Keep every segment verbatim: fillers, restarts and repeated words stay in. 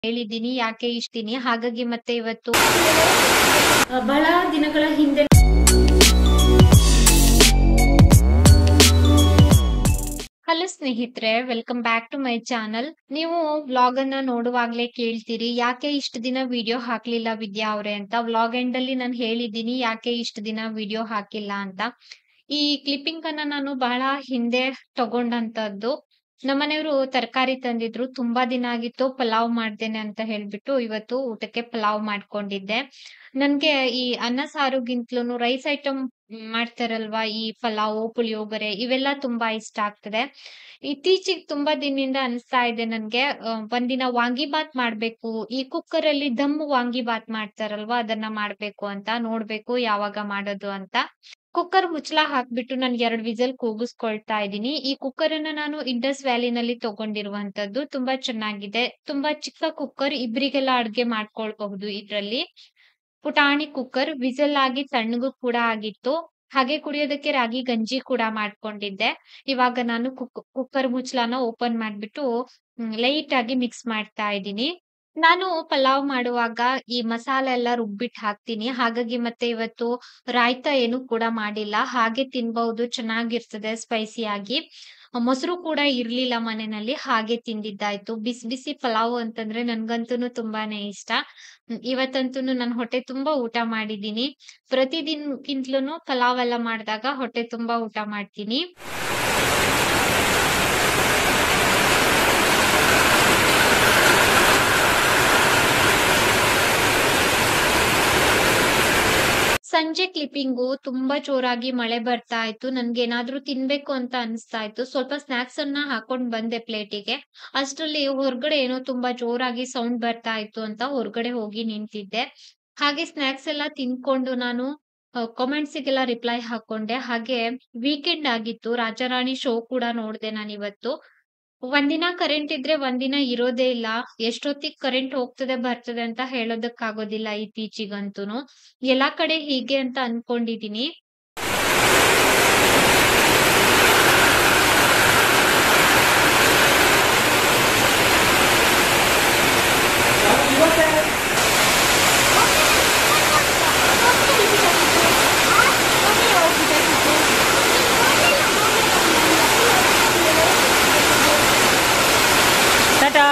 ಹೇಳಿದ್ದೀನಿ ಯಾಕೆ ಇಷ್ಟಿನಿ ಹಾಗಾಗಿ ಮತ್ತೆ ಇವತ್ತು ಬಹಳ ದಿನಗಳ ಹಿಂದೆ ಹಲೋ ಸ್ನೇಹಿತರೆ, welcome back to my channel. ನೀವು ವ್ಲಾಗ್ ಅನ್ನ ನೋಡುವಾಗ್ಲೇ ಕೇಳ್ತೀರಿ ಯಾಕೆ ಇಷ್ಟು ದಿನ ವಿಡಿಯೋ ಹಾಕ್ಲಿಲ್ಲ ವಿದ್ಯಾ ಅವ್ರೆ ಅಂತ. ವ್ಲಾಗ್ ಎಂಡ್ ಅಲ್ಲಿ ನಾನು ಹೇಳಿದ್ದೀನಿ ಯಾಕೆ ಇಷ್ಟು ದಿನ ವಿಡಿಯೋ ಹಾಕಿಲ್ಲ ಅಂತ. ಈ ಕ್ಲಿಪ್ಪಿಂಗ್ ಅನ್ನ ನಾನು ಬಹಳ ಹಿಂದೆ ತಗೊಂಡಂತದ್ದು. ನಮ್ಮನೆಯವರು ತರಕಾರಿ ತಂದಿದ್ರು, ತುಂಬಾ ದಿನ ಆಗಿತ್ತು ಪಲಾವ್ ಮಾಡ್ದೇನೆ ಅಂತ ಹೇಳ್ಬಿಟ್ಟು ಇವತ್ತು ಊಟಕ್ಕೆ ಪಲಾವ್ ಮಾಡ್ಕೊಂಡಿದ್ದೆ. ನನ್ಗೆ ಈ ಅನ್ನ ಸಾರುಗಿಂತಲೂ ರೈಸ್ ಐಟಮ್ ಮಾಡ್ತಾರಲ್ವಾ, ಈ ಪಲಾವು ಪುಳಿಯೋಗರೆ ಇವೆಲ್ಲ ತುಂಬಾ ಇಷ್ಟ ಆಗ್ತದೆ. ಇತ್ತೀಚಿಗೆ ತುಂಬಾ ದಿನದಿಂದ ಅನಿಸ್ತಾ ಇದೆ ನನ್ಗೆ ಅಹ್, ಒಂದಿನ ವಾಂಗಿಬಾತ್ ಮಾಡ್ಬೇಕು, ಈ ಕುಕ್ಕರ್ ಅಲ್ಲಿ ದಮ್ ವಾಂಗಿಬಾತ್ ಮಾಡ್ತಾರಲ್ವಾ ಅದನ್ನ ಮಾಡ್ಬೇಕು ಅಂತ. ನೋಡ್ಬೇಕು ಯಾವಾಗ ಮಾಡೋದು ಅಂತ. ಕುಕ್ಕರ್ ಮುಚ್ಚಳ ಹಾಕ್ಬಿಟ್ಟು ನಾನು ಎರಡ್ ವಿಸಲ್ ಕೂಗಿಸ್ಕೊಳ್ತಾ ಇದ್ದೀನಿ. ಈ ಕುಕ್ಕರ್ ಅನ್ನ ನಾನು ಇಂಡಸ್ ವ್ಯಾಲಿನಲ್ಲಿ ತಗೊಂಡಿರುವಂತದ್ದು. ತುಂಬಾ ಚೆನ್ನಾಗಿದೆ. ತುಂಬಾ ಚಿಕ್ಕ ಕುಕ್ಕರ್, ಇಬ್ರಿಗೆಲ್ಲ ಅಡ್ಗೆ ಮಾಡ್ಕೊಳ್ಬಹುದು ಇದ್ರಲ್ಲಿ. ಪುಟಾಣಿ ಕುಕ್ಕರ್, ವಿಸಲ್ ಆಗಿ ತಣ್ಣಗೂ ಕೂಡ ಆಗಿತ್ತು. ಹಾಗೆ ಕುಡಿಯೋದಕ್ಕೆ ರಾಗಿ ಗಂಜಿ ಕೂಡ ಮಾಡ್ಕೊಂಡಿದ್ದೆ. ಇವಾಗ ನಾನು ಕುಕ್ ಕುಕ್ಕರ್ ಮುಚ್ಚಳನ ಓಪನ್ ಮಾಡ್ಬಿಟ್ಟು ಲೈಟ್ ಆಗಿ ಮಿಕ್ಸ್ ಮಾಡ್ತಾ ಇದ್ದೀನಿ. ನಾನು ಪಲಾವ್ ಮಾಡುವಾಗ ಈ ಮಸಾಲೆ ಎಲ್ಲ ರುಬ್ಬಿಟ್ಟು ಹಾಕ್ತೀನಿ. ಹಾಗಾಗಿ ಮತ್ತೆ ಇವತ್ತು ರಾಯ್ತ ಏನು ಕೂಡ ಮಾಡಿಲ್ಲ. ಹಾಗೆ ತಿನ್ಬಹುದು, ಚೆನ್ನಾಗಿರ್ತದೆ ಸ್ಪೈಸಿ ಆಗಿ. ಮೊಸರು ಕೂಡ ಇರ್ಲಿಲ್ಲ ಮನೆಯಲ್ಲಿ, ಹಾಗೆ ತಿಂದಿದ್ದಾಯ್ತು. ಬಿಸಿ ಬಿಸಿ ಪಲಾವ್ ಅಂತಂದ್ರೆ ನನ್ಗಂತೂ ತುಂಬಾನೇ ಇಷ್ಟ. ಹ್ಮ್, ಇವತ್ತಂತೂ ನಾನು ಹೊಟ್ಟೆ ತುಂಬಾ ಊಟ ಮಾಡಿದ್ದೀನಿ. ಪ್ರತಿದಿನಕ್ಕಿಂತಲೂ ಪಲಾವ್ ಎಲ್ಲ ಮಾಡಿದಾಗ ಹೊಟ್ಟೆ ತುಂಬಾ ಊಟ ಮಾಡ್ತೀನಿ. ಸಂಜೆ ಕ್ಲಿಪ್ಪಿಂಗು ತುಂಬಾ ಜೋರಾಗಿ ಮಳೆ ಬರ್ತಾ ಇತ್ತು. ನನ್ಗೆ ಏನಾದ್ರೂ ತಿನ್ಬೇಕು ಅಂತ ಅನಿಸ್ತಾ ಇತ್ತು. ಸ್ವಲ್ಪ ಸ್ನಾಕ್ಸ್ ಅನ್ನ ಹಾಕೊಂಡ್ ಬಂದೆ ಪ್ಲೇಟಿಗೆ. ಅಷ್ಟ್ರಲ್ಲಿ ಹೊರಗಡೆ ಏನೋ ತುಂಬಾ ಜೋರಾಗಿ ಸೌಂಡ್ ಬರ್ತಾ ಇತ್ತು ಅಂತ ಹೊರಗಡೆ ಹೋಗಿ ನಿಂತಿದ್ದೆ. ಹಾಗೆ ಸ್ನಾಕ್ಸ್ ಎಲ್ಲ ತಿನ್ಕೊಂಡು ನಾನು ಕಾಮೆಂಟ್ಸ್ ಗೆಲ್ಲ ರಿಪ್ಲೈ ಹಾಕೊಂಡೆ. ಹಾಗೆ ವೀಕೆಂಡ್ ಆಗಿತ್ತು, ರಾಜಾರಾಣಿ ಶೋ ಕೂಡ ನೋಡ್ದೆ ನಾನಿವತ್ತು. ಒಂದಿನ ಕರೆಂಟ್ ಇದ್ರೆ ಒಂದಿನ ಇರೋದೇ ಇಲ್ಲ. ಎಷ್ಟೊತ್ತಿಗೆ ಕರೆಂಟ್ ಹೋಗ್ತದೆ ಬರ್ತದೆ ಅಂತ ಹೇಳೋದಕ್ಕಾಗೋದಿಲ್ಲ ಇತ್ತೀಚಿಗಂತೂನು. ಎಲ್ಲಾ ಕಡೆ ಹೀಗೆ ಅಂತ ಅನ್ಕೊಂಡಿದೀನಿ. ಟಾಟಾ.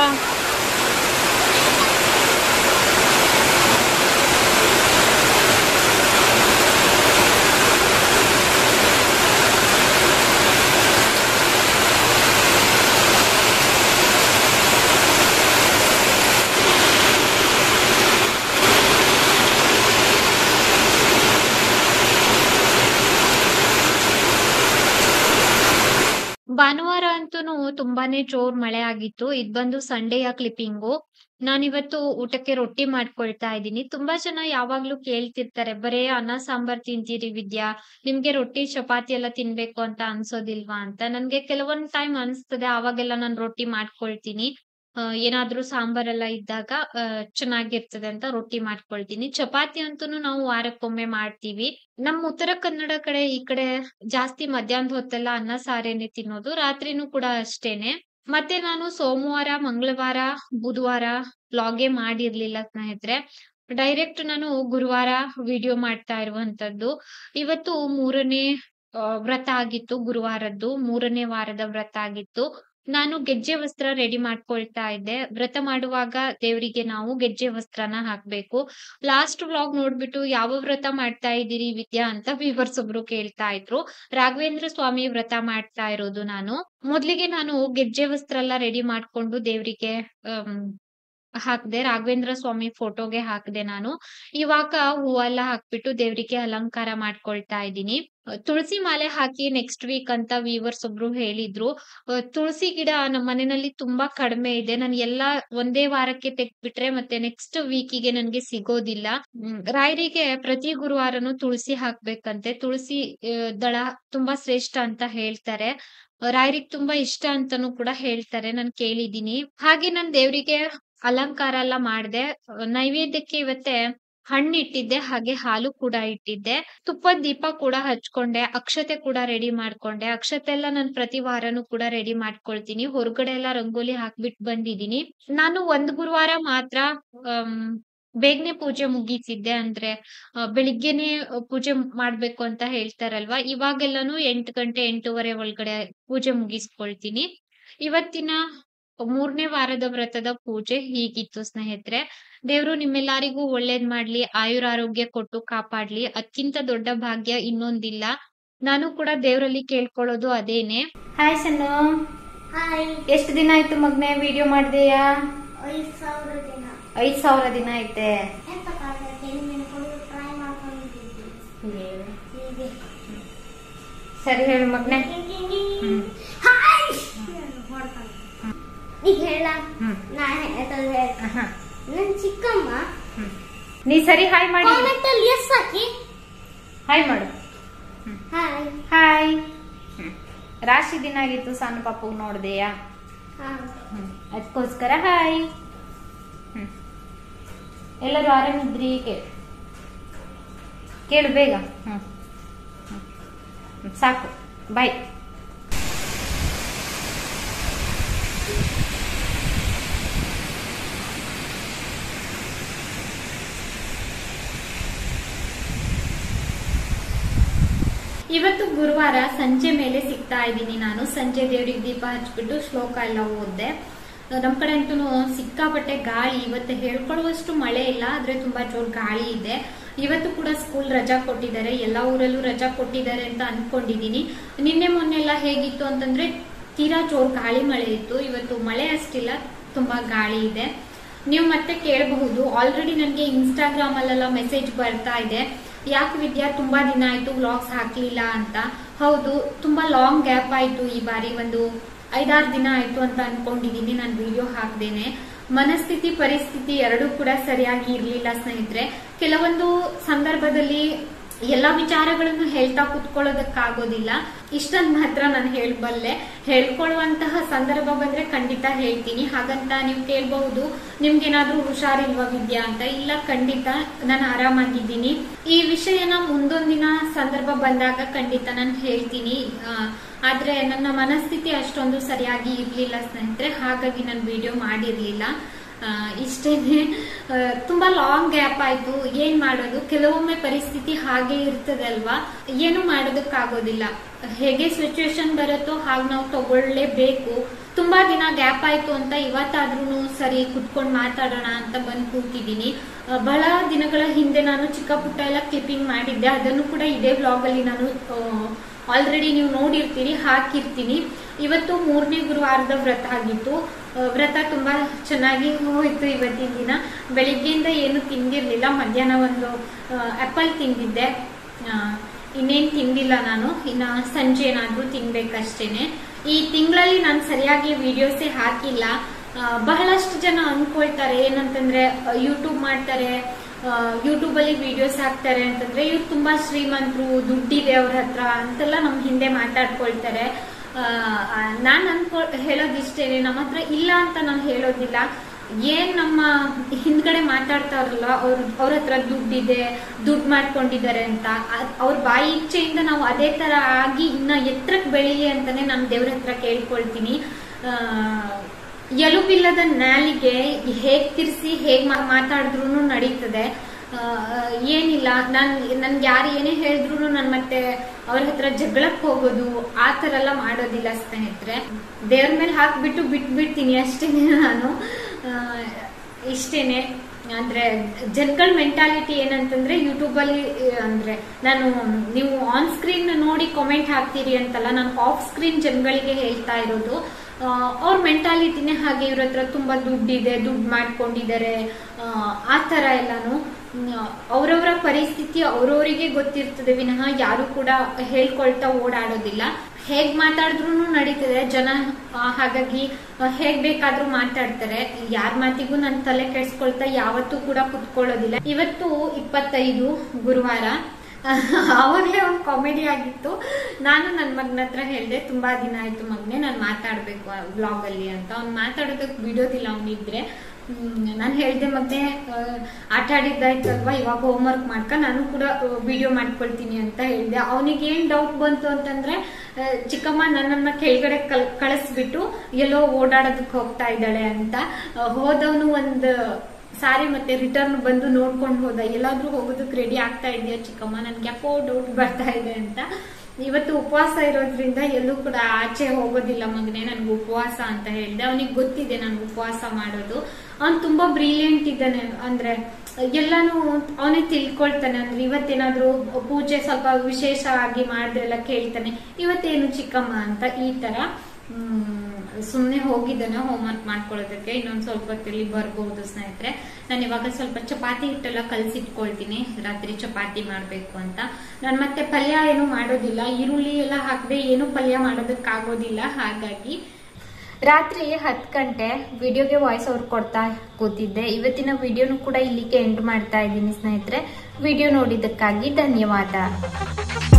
ಭಾನುವಾರ ಅಂತೂನು ತುಂಬಾನೇ ಜೋರ್ ಮಳೆ ಆಗಿತ್ತು. ಇದ್ ಬಂದು ಸಂಡೆಯ ಕ್ಲಿಪ್ಪಿಂಗು. ನಾನಿವತ್ತು ಊಟಕ್ಕೆ ರೊಟ್ಟಿ ಮಾಡ್ಕೊಳ್ತಾ ಇದ್ದೀನಿ. ತುಂಬಾ ಜನ ಯಾವಾಗ್ಲೂ ಕೇಳ್ತಿರ್ತಾರೆ, ಬರೇ ಅನ್ನ ಸಾಂಬಾರ್ ತಿಂತೀರಿ ವಿದ್ಯಾ, ನಿಮ್ಗೆ ರೊಟ್ಟಿ ಚಪಾತಿ ಎಲ್ಲ ತಿನ್ಬೇಕು ಅಂತ ಅನ್ಸೋದಿಲ್ವಾ ಅಂತ. ನನ್ಗೆ ಕೆಲವೊಂದ್ ಟೈಮ್ ಅನ್ಸ್ತದೆ, ಅವಾಗೆಲ್ಲ ನಾನ್ ರೊಟ್ಟಿ ಮಾಡ್ಕೊಳ್ತೀನಿ. ಅಹ್ ಏನಾದ್ರೂ ಸಾಂಬಾರೆಲ್ಲ ಇದ್ದಾಗ ಅಹ್ ಚೆನ್ನಾಗಿರ್ತದೆ ಅಂತ ರೊಟ್ಟಿ ಮಾಡ್ಕೊಳ್ತೀನಿ. ಚಪಾತಿ ಅಂತೂನು ನಾವು ವಾರಕ್ಕೊಮ್ಮೆ ಮಾಡ್ತೀವಿ. ನಮ್ ಉತ್ತರ ಕನ್ನಡ ಕಡೆ ಈ ಕಡೆ ಜಾಸ್ತಿ ಮಧ್ಯಾಹ್ನದ ಹೊತ್ತೆಲ್ಲ ಅನ್ನ ಸಾರೇನೆ ತಿನ್ನೋದು. ರಾತ್ರಿನೂ ಕೂಡ ಅಷ್ಟೇನೆ. ಮತ್ತೆ ನಾನು ಸೋಮವಾರ, ಮಂಗಳವಾರ, ಬುಧವಾರ ವ್ಲಾಗೇ ಮಾಡಿರ್ಲಿಲ್ಲ ಸ್ನೇಹಿತರೆ. ಡೈರೆಕ್ಟ್ ನಾನು ಗುರುವಾರ ವಿಡಿಯೋ ಮಾಡ್ತಾ ಇರುವಂತದ್ದು. ಇವತ್ತು ಮೂರನೇ ಅಹ್ ವ್ರತ ಆಗಿತ್ತು, ಗುರುವಾರದ್ದು ಮೂರನೇ ವಾರದ ವ್ರತ ಆಗಿತ್ತು. ನಾನು ಗೆಜ್ಜೆ ವಸ್ತ್ರ ರೆಡಿ ಮಾಡ್ಕೊಳ್ತಾ ಇದ್ದೆ. ವ್ರತ ಮಾಡುವಾಗ ದೇವರಿಗೆ ನಾವು ಗೆಜ್ಜೆ ವಸ್ತ್ರನ ಹಾಕ್ಬೇಕು. ಲಾಸ್ಟ್ ವ್ಲಾಗ್ ನೋಡ್ಬಿಟ್ಟು ಯಾವ ವ್ರತ ಮಾಡ್ತಾ ಇದ್ದೀರಿ ವಿದ್ಯಾ ಅಂತ ವ್ಯೂವರ್ಸ್ ಒಬ್ರು ಕೇಳ್ತಾ ಇದ್ರು. ರಾಘವೇಂದ್ರ ಸ್ವಾಮಿ ವ್ರತ ಮಾಡ್ತಾ ಇರೋದು ನಾನು. ಮೊದ್ಲಿಗೆ ನಾನು ಗೆಜ್ಜೆ ವಸ್ತ್ರ ಎಲ್ಲ ರೆಡಿ ಮಾಡ್ಕೊಂಡು ದೇವರಿಗೆ ಅಹ್ ಹಾಕ್ದೆ. ರಾಘವೇಂದ್ರ ಸ್ವಾಮಿ ಫೋಟೋಗೆ ಹಾಕ್ದೆ ನಾನು. ಇವಾಗ ಹೂವೆಲ್ಲ ಹಾಕ್ಬಿಟ್ಟು ದೇವರಿಗೆ ಅಲಂಕಾರ ಮಾಡ್ಕೊಳ್ತಾ ಇದ್ದೀನಿ. ತುಳಸಿ ಮಾಲೆ ಹಾಕಿ ನೆಕ್ಸ್ಟ್ ವೀಕ್ ಅಂತ ವ್ಯೂವರ್ಸ್ ಒಬ್ರು ಹೇಳಿದ್ರು. ಅಹ್ ತುಳಸಿ ಗಿಡ ನಮ್ಮ ಮನೆಯಲ್ಲಿ ತುಂಬಾ ಕಡಿಮೆ ಇದೆ. ನಾನು ಎಲ್ಲಾ ಒಂದೇ ವಾರಕ್ಕೆ ತೆಗ್ದ್ಬಿಟ್ರೆ ಮತ್ತೆ ನೆಕ್ಸ್ಟ್ ವೀಕಿಗೆ ನನ್ಗೆ ಸಿಗೋದಿಲ್ಲ. ಹ್ಮ್ ರಾಯರಿಗೆ ಪ್ರತಿ ಗುರುವಾರನು ತುಳಸಿ ಹಾಕ್ಬೇಕಂತೆ. ತುಳಸಿ ಅಹ್ ದಳ ತುಂಬಾ ಶ್ರೇಷ್ಠ ಅಂತ ಹೇಳ್ತಾರೆ. ರಾಯರಿಗೆ ತುಂಬಾ ಇಷ್ಟ ಅಂತಾನೂ ಕೂಡ ಹೇಳ್ತಾರೆ, ನಾನ್ ಕೇಳಿದೀನಿ. ಹಾಗೆ ನಾನ್ ದೇವ್ರಿಗೆ ಅಲಂಕಾರ ಎಲ್ಲ ಮಾಡ್ದೆ. ನೈವೇದ್ಯಕ್ಕೆ ಇವತ್ತೆ ಹಣ್ಣು ಇಟ್ಟಿದ್ದೆ, ಹಾಗೆ ಹಾಲು ಕೂಡ ಇಟ್ಟಿದ್ದೆ. ತುಪ್ಪದ ದೀಪ ಕೂಡ ಹಚ್ಕೊಂಡೆ, ಅಕ್ಷತೆ ಕೂಡ ರೆಡಿ ಮಾಡ್ಕೊಂಡೆ. ಅಕ್ಷತೆ ಎಲ್ಲ ನಾನು ಪ್ರತಿ ವಾರನೂ ಕೂಡ ರೆಡಿ ಮಾಡ್ಕೊಳ್ತೀನಿ. ಹೊರಗಡೆ ಎಲ್ಲ ರಂಗೋಲಿ ಹಾಕ್ಬಿಟ್ಟು ಬಂದಿದ್ದೀನಿ. ನಾನು ಒಂದ್ ಗುರುವಾರ ಮಾತ್ರ ಅಮ್ ಬೇಗನೆ ಪೂಜೆ ಮುಗಿಸಿದ್ದೆ. ಅಂದ್ರೆ ಅ, ಬೆಳಿಗ್ಗೆನೆ ಪೂಜೆ ಮಾಡ್ಬೇಕು ಅಂತ ಹೇಳ್ತಾರಲ್ವಾ, ಇವಾಗೆಲ್ಲಾನು ಎಂಟು ಗಂಟೆ ಎಂಟೂವರೆ ಒಳಗಡೆ ಪೂಜೆ ಮುಗಿಸ್ಕೊಳ್ತೀನಿ. ಇವತ್ತಿನ ಮೂರನೇ ವಾರದ ವ್ರತದ ಪೂಜೆ ಹೀಗಿತ್ತು ಸ್ನೇಹಿತರೆ. ದೇವ್ರು ನಿಮ್ಮೆಲ್ಲರಿಗೂ ಒಳ್ಳೇದ್ ಮಾಡ್ಲಿ, ಆಯುರಾರೋಗ್ಯ ಕೊಟ್ಟು ಕಾಪಾಡ್ಲಿ. ಅದ್ಕಿಂತ ದೊಡ್ಡ ಭಾಗ್ಯ ಇನ್ನೊಂದಿಲ್ಲ. ನಾನು ಕೂಡ ದೇವರಲ್ಲಿ ಕೇಳ್ಕೊಳ್ಳೋದು ಅದೇನೆ. ಹಾಯ್ ಸನ್ನು. ಹಾಯ್. ಎಷ್ಟು ದಿನ ಆಯ್ತು ಮಗ್ನೆ ವಿಡಿಯೋ ಮಾಡ್ದೆಯಾ? ಐದು ಸಾವಿರ ದಿನ. ಐದ್ ಸಾವಿರ ದಿನ ಐತೆ. ಎಂತ ಕಾಲಕ್ಕೆ ನಿಮ್ಮನ್ನ ಕೊಡು ಟ್ರೈ ಮಾಡ್ಕೊಂಡಿದ್ದೀನಿ. ಹೀಗೆ. ಸರಿ ಹೇಳು ಮಗ್ನೆ. ಹಾಯ್. ನೀ ಹೇಳ. ನಾ ಹೇಳ್ತೇನೆ ಹೇಳ. ನನ್ ಚಿಕ್ಕಮ್ಮ. ನೀ ಸರಿ ಹಾಯ್ ಮಾಡಿ. ಕಾಮೆಂಟ್ ಅಲ್ಲಿ ಎಸ್ ಹಾಕಿ. ಹಾಯ್ ಮಾಡು. ಹಾಯ್. ಹಾಯ್. ರಾಶಿ ದಿನ ಆಗಿತ್ತು, ಸಣ್ಣ ಪಾಪು ನೋಡ್ದೆಯಾ? ಅದಕ್ಕೋಸ್ಕರ ಹಾಯ್. ಎಲ್ಲರೂ ಆರಾಮಿದ್ರಿ? ಕೇಳು ಕೇಳು ಬೇಗ. ಹ್ಮ್ ಸಾಕು, ಬಾಯ್. ಇವತ್ತು ಗುರುವಾರ ಸಂಜೆ ಮೇಲೆ ಸಿಗ್ತಾ ಇದ್ದೀನಿ ನಾನು. ಸಂಜೆ ದೇವ್ರಿಗೆ ದೀಪ ಹಚ್ಬಿಟ್ಟು ಶ್ಲೋಕ ಎಲ್ಲ ಓದ್ದೆ. ನಮ್ ಕಡೆ ಅಂತೂ ಸಿಕ್ಕಾಪಟ್ಟೆ ಗಾಳಿ. ಇವತ್ತು ಹೇಳ್ಕೊಳ್ಳುವಷ್ಟು ಮಳೆ ಇಲ್ಲ, ಆದ್ರೆ ತುಂಬಾ ಜೋರ್ ಗಾಳಿ ಇದೆ. ಇವತ್ತು ಕೂಡ ಸ್ಕೂಲ್ ರಜಾ ಕೊಟ್ಟಿದ್ದಾರೆ, ಎಲ್ಲಾ ಊರಲ್ಲೂ ರಜಾ ಕೊಟ್ಟಿದ್ದಾರೆ ಅಂತ ಅನ್ಕೊಂಡಿದೀನಿ. ನಿನ್ನೆ ಮೊನ್ನೆಲ್ಲ ಹೇಗಿತ್ತು ಅಂತಂದ್ರೆ ತೀರಾ ಜೋರ್ ಗಾಳಿ ಮಳೆ ಇತ್ತು. ಇವತ್ತು ಮಳೆ ಅಷ್ಟಿಲ್ಲ, ತುಂಬಾ ಗಾಳಿ ಇದೆ. ನೀವು ಮತ್ತೆ ಕೇಳಬಹುದು, ಆಲ್ರೆಡಿ ನನಗೆ ಇನ್ಸ್ಟಾಗ್ರಾಮ್ ಅಲ್ಲೆಲ್ಲ ಮೆಸೇಜ್ ಬರ್ತಾ ಇದೆ, ಯಾಕೆ ವಿದ್ಯಾ ತುಂಬಾ ದಿನ ಆಯ್ತು ವ್ಲಾಗ್ಸ್ ಹಾಕ್ಲಿಲ್ಲ ಅಂತ. ಹೌದು, ತುಂಬಾ ಲಾಂಗ್ ಗ್ಯಾಪ್ ಆಯ್ತು. ಈ ಬಾರಿ ಒಂದು ಐದಾರು ದಿನ ಆಯ್ತು ಅಂತ ಅನ್ಕೊಂಡಿದೀನಿ ನಾನು ವಿಡಿಯೋ ಹಾಕ್ದೇನೆ. ಮನಸ್ಥಿತಿ ಪರಿಸ್ಥಿತಿ ಎರಡೂ ಕೂಡ ಸರಿಯಾಗಿ ಇರ್ಲಿಲ್ಲ ಸ್ನೇಹಿತರೆ. ಕೆಲವೊಂದು ಸಂದರ್ಭದಲ್ಲಿ ಎಲ್ಲಾ ವಿಚಾರಗಳನ್ನು ಹೇಳ್ತಾ ಕುತ್ಕೊಳ್ಳೋದಕ್ಕಾಗೋದಿಲ್ಲ. ಇಷ್ಟನ್ ಮಾತ್ರ ನಾನು ಹೇಳ್ಬಲ್ಲೆ. ಹೇಳ್ಕೊಳ್ಳುವಂತಹ ಸಂದರ್ಭ ಬಂದ್ರೆ ಖಂಡಿತ ಹೇಳ್ತೀನಿ. ಹಾಗಂತ ನೀವು ಕೇಳಬಹುದು, ನಿಮ್ಗೇನಾದ್ರೂ ಹುಷಾರಿಲ್ವಾ ವಿದ್ಯಾ ಅಂತ. ಇಲ್ಲ, ಖಂಡಿತ ನಾನು ಆರಾಮಾಗಿದ್ದೀನಿ. ಈ ವಿಷಯನ ಮುಂದೊಂದಿನ ಸಂದರ್ಭ ಬಂದಾಗ ಖಂಡಿತ ನಾನು ಹೇಳ್ತೀನಿ. ಆದ್ರೆ ನನ್ನ ಮನಸ್ಥಿತಿ ಅಷ್ಟೊಂದು ಸರಿಯಾಗಿ ಇರ್ಲಿಲ್ಲ ಸ್ನೇಹಿತರೆ, ಹಾಗಾಗಿ ನಾನು ವಿಡಿಯೋ ಮಾಡಿರ್ಲಿಲ್ಲ. ಇಷ್ಟೇನೆ. ತುಂಬಾ ಲಾಂಗ್ ಗ್ಯಾಪ್ ಆಯ್ತು. ಏನ್ ಮಾಡೋದು, ಕೆಲವೊಮ್ಮೆ ಪರಿಸ್ಥಿತಿ ಹಾಗೆ ಇರ್ತದಲ್ವಾ, ಏನು ಮಾಡೋದಕ್ಕಾಗೋದಿಲ್ಲ. ಹೇಗೆ ಸಿಚುವೇಶನ್ ಬರುತ್ತೋ ಹಾಗೆ ನಾವು ತಗೊಳ್ಳೇಬೇಕು. ತುಂಬಾ ದಿನ ಗ್ಯಾಪ್ ಆಯ್ತು ಅಂತ ಇವತ್ತಾದ್ರೂ ಸರಿ ಕುತ್ಕೊಂಡು ಮಾತಾಡೋಣ ಅಂತ ಬಂದು ಕೂತಿದ್ದೀನಿ. ಬಹಳ ದಿನಗಳ ಹಿಂದೆ ನಾನು ಚಿಕ್ಕ ಪುಟ್ಟ ಎಲ್ಲ ಕ್ಲಿಪ್ಪಿಂಗ್ ಮಾಡಿದ್ದೆ, ಅದನ್ನು ಕೂಡ ಇದೇ ಬ್ಲಾಗ್ ಅಲ್ಲಿ ನಾನು ಆಲ್ರೆಡಿ ನೀವು ನೋಡಿರ್ತೀರಿ, ಹಾಕಿರ್ತೀನಿ. ಇವತ್ತು ಮೂರನೇ ಗುರುವಾರದ ವ್ರತ ಆಗಿತ್ತು. ವ್ರತ ತುಂಬಾ ಚೆನ್ನಾಗಿ ಹೋಯ್ತು ಇವತ್ತಿನ ದಿನ. ಬೆಳಿಗ್ಗೆಯಿಂದ ಏನು ತಿಂದಿರ್ಲಿಲ್ಲ, ಮಧ್ಯಾಹ್ನ ಒಂದು ಆಪಲ್ ತಿಂದಿದ್ದೆ, ಇನ್ನೇನ್ ತಿಂದಿಲ್ಲ ನಾನು. ಇನ್ನ ಸಂಜೆ ಏನಾದ್ರೂ ತಿನ್ಬೇಕಷ್ಟೇನೆ. ಈ ತಿಂಗಳಲ್ಲಿ ನಾನು ಸರಿಯಾಗಿ ವಿಡಿಯೋಸೇ ಹಾಕಿಲ್ಲ. ಬಹಳಷ್ಟು ಜನ ಅನ್ಕೊಳ್ತಾರೆ ಏನಂತಂದ್ರೆ, ಯೂಟ್ಯೂಬ್ ಮಾಡ್ತಾರೆ, ಯೂಟ್ಯೂಬ್ ಅಲ್ಲಿ ವಿಡಿಯೋಸ್ ಹಾಕ್ತಾರೆ ಅಂತಂದ್ರೆ ಇವ್ರು ತುಂಬಾ ಶ್ರೀಮಂತರು, ದುಡ್ಡಿದೆ ಅವ್ರ ಹತ್ರ ಅಂತೆಲ್ಲ ನಮ್ ಹಿಂದೆ ಮಾತಾಡ್ಕೊಳ್ತಾರೆ. ನಾನ್ ಅನ್ಕೊ ಹೇಳೋದಿಷ್ಟೇನೆ, ನಮ್ಮ ಹತ್ರ ಇಲ್ಲ ಅಂತ ನಾನು ಹೇಳೋದಿಲ್ಲ. ಏನ್ ನಮ್ಮ ಹಿಂದ್ಗಡೆ ಮಾತಾಡ್ತಾರಲ್ಲ, ಅವ್ರ ಅವ್ರ ಹತ್ರ ದುಡ್ಡಿದೆ, ದುಡ್ಡು ಮಾಡ್ಕೊಂಡಿದ್ದಾರೆ ಅಂತ, ಅವ್ರ ಬಾಯಿ ಇಚ್ಛೆಯಿಂದ ನಾವು ಅದೇ ತರ ಆಗಿ ಇನ್ನ ಎತ್ತರಕ್ಕೆ ಬೆಳೀಲಿ ಅಂತಾನೆ ನಾನು ದೇವ್ರ ಹತ್ರ ಕೇಳ್ಕೊಳ್ತೀನಿ. ಆ ಎಲುಬಿಲ್ಲದ ನಾಲಿಗೆ ಹೇಗ್ ತಿರ್ಸಿ ಹೇಗ್ ಮಾತಾಡಿದ್ರು ನಡೀತದೆ. ಏನಿಲ್ಲ, ನಾನ್ ನನ್ಗೆ ಯಾರು ಏನೇ ಹೇಳಿದ್ರು ನಾನು ಮತ್ತೆ ಅವ್ರ ಹತ್ರ ಜಗಳಕ್ಕೆ ಹೋಗೋದು ಆ ತರ ಎಲ್ಲ ಮಾಡೋದಿಲ್ಲ ಸ್ನೇಹಿತರೆ. ದೇವ್ರ ಮೇಲೆ ಹಾಕ್ಬಿಟ್ಟು ಬಿಟ್ಬಿಡ್ತೀನಿ ಅಷ್ಟೇನೆ ನಾನು. ಇಷ್ಟೇನೆ. ಅಂದ್ರೆ ಜನಗಳ ಮೆಂಟಾಲಿಟಿ ಏನಂತಂದ್ರೆ, ಯೂಟ್ಯೂಬ್ ಅಲ್ಲಿ ಅಂದ್ರೆ ನಾನು ನೀವು ಆನ್ ಸ್ಕ್ರೀನ್ ನೋಡಿ ಕಾಮೆಂಟ್ ಹಾಕ್ತೀರಿ ಅಂತಲ್ಲ, ನಾನು ಆಫ್ ಸ್ಕ್ರೀನ್ ಜನಗಳಿಗೆ ಹೇಳ್ತಾ ಇರೋದು. ಅವ್ರ ಮೆಂಟಾಲಿಟಿನೇ ಹಾಗೆ. ಇವ್ರ ಹತ್ರ ತುಂಬಾ ದುಡ್ಡಿದೆ, ದುಡ್ಡು ಮಾಡ್ಕೊಂಡಿದ್ದಾರೆ, ಆ ತರ ಎಲ್ಲಾನು. ಅವ್ರವ್ರ ಪರಿಸ್ಥಿತಿ ಅವ್ರವರಿಗೆ ಗೊತ್ತಿರ್ತದೆ ವಿನಃ ಯಾರು ಕೂಡ ಹೇಳ್ಕೊಳ್ತಾ ಓಡಾಡೋದಿಲ್ಲ. ಹೇಗ್ ಮಾತಾಡಿದ್ರು ನಡೀತದೆ ಜನ, ಹಾಗಾಗಿ ಹೇಗ್ ಬೇಕಾದ್ರೂ ಮಾತಾಡ್ತಾರೆ. ಯಾರ ಮಾತಿಗೂ ನನ್ನ ತಲೆ ಕೆಡ್ಸ್ಕೊಳ್ತಾ ಯಾವತ್ತೂ ಕೂಡ ಕುತ್ಕೊಳ್ಳೋದಿಲ್ಲ. ಇವತ್ತು ಇಪ್ಪತ್ತೈದು ಗುರುವಾರ. ಅವಾಗ್ಲೇ ಒಂದು ಕಾಮಿಡಿ ಆಗಿತ್ತು. ನಾನು ನನ್ನ ಮಗನ ಹತ್ರ ಹೇಳ್ದೆ, ತುಂಬಾ ದಿನ ಆಯ್ತು ಮಗನೆ ನಾನು ಮಾತಾಡ್ಬೇಕು ಬ್ಲಾಗ್ ಅಲ್ಲಿ ಅಂತ. ಅವ್ನು ಮಾತಾಡೋದಕ್ಕೆ ಬಿಡೋದಿಲ್ಲ. ಅವನಿದ್ರೆ ನಾನು ಹೇಳಿದೆ ಮತ್ತೆ ಆಟ ಆಡಿದ್ದಾಯ್ತಲ್ವಾ, ಇವಾಗ ಹೋಮ್ ವರ್ಕ್ ಮಾಡ್ಕ ನಾನು ಕೂಡ ವಿಡಿಯೋ ಮಾಡ್ಕೊಳ್ತೀನಿ ಅಂತ ಹೇಳಿದೆ. ಅವನಿಗೆ ಏನ್ ಡೌಟ್ ಬಂತು ಅಂತಂದ್ರೆ, ಚಿಕ್ಕಮ್ಮ ನನ್ನನ್ನ ಕೆಳಗಡೆ ಕಲ್ ಕಳಿಸ್ಬಿಟ್ಟು ಎಲ್ಲೋ ಓಡಾಡೋದಕ್ಕೆ ಹೋಗ್ತಾ ಇದ್ದಾಳೆ ಅಂತ. ಹೋದವನು ಒಂದು ಸಾರಿ ಮತ್ತೆ ರಿಟರ್ನ್ ಬಂದು ನೋಡ್ಕೊಂಡು ಹೋದ. ಎಲ್ಲಾದ್ರೂ ಹೋಗೋದಕ್ಕೆ ರೆಡಿ ಆಗ್ತಾ ಇದೆಯಾ ಚಿಕ್ಕಮ್ಮ, ನನ್ಗೆ ಯಾಕೋ ಡೌಟ್ ಬರ್ತಾ ಇದೆ ಅಂತ. ಇವತ್ತು ಉಪವಾಸ ಇರೋದ್ರಿಂದ ಎಲ್ಲೂ ಕೂಡ ಆಚೆ ಹೋಗೋದಿಲ್ಲ ಮಗನೇ, ನನ್ಗೆ ಉಪವಾಸ ಅಂತ ಹೇಳಿದೆ. ಅವನಿಗೆ ಗೊತ್ತಿದೆ ನಾನು ಉಪವಾಸ ಮಾಡೋದು. ಅವ್ನು ತುಂಬಾ ಬ್ರಿಲಿಯಂಟ್ ಇದ್ದಾನೆ, ಅಂದ್ರೆ ಎಲ್ಲಾನು ಅವನೇ ತಿಳ್ಕೊಳ್ತಾನೆ. ಅಂದ್ರೆ ಇವತ್ತೇನಾದ್ರೂ ಪೂಜೆ ಸ್ವಲ್ಪ ವಿಶೇಷ ಆಗಿ ಮಾಡಿದ್ರೆಲ್ಲ ಕೇಳ್ತಾನೆ, ಇವತ್ತೇನು ಚಿಕ್ಕಮ್ಮ ಅಂತ ಈ ತರ. ಹ್ಮ್ ಸುಮ್ನೆ ಹೋಗಿದ್ದಾನೆ ಹೋಮ್ ವರ್ಕ್ ಮಾಡ್ಕೊಳ್ಳೋದಕ್ಕೆ. ಇನ್ನೊಂದ್ ಸ್ವಲ್ಪ ಹೊತ್ತಲ್ಲಿ ಬರ್ಬಹುದು ಸ್ನೇಹಿತರೆ. ನಾನು ಇವಾಗ ಸ್ವಲ್ಪ ಚಪಾತಿ ಹಿಟ್ಟೆಲ್ಲ ಕಲ್ಸಿಟ್ಕೊಳ್ತೀನಿ, ರಾತ್ರಿ ಚಪಾತಿ ಮಾಡ್ಬೇಕು ಅಂತ. ನಾನು ಮತ್ತೆ ಪಲ್ಯ ಏನು ಮಾಡೋದಿಲ್ಲ, ಈರುಳ್ಳಿ ಎಲ್ಲ ಹಾಕದೆ ಏನು ಪಲ್ಯ ಮಾಡೋದಕ್ಕಾಗೋದಿಲ್ಲ. ಹಾಗಾಗಿ ರಾತ್ರಿ ಹತ್ತು ಗಂಟೆ ವಿಡಿಯೋಗೆ ವಾಯ್ಸ್ ಓವರ್ ಕೊಡ್ತಾ ಕೂತಿದ್ದೆ. ಇವತ್ತಿನ ವಿಡಿಯೋನು ಕೂಡ ಇಲ್ಲಿಗೆ ಎಂಡ್ ಮಾಡ್ತಾ ಇದ್ದೀನಿ ಸ್ನೇಹಿತರೆ. ವಿಡಿಯೋ ನೋಡಿದ್ದಕ್ಕಾಗಿ ಧನ್ಯವಾದ.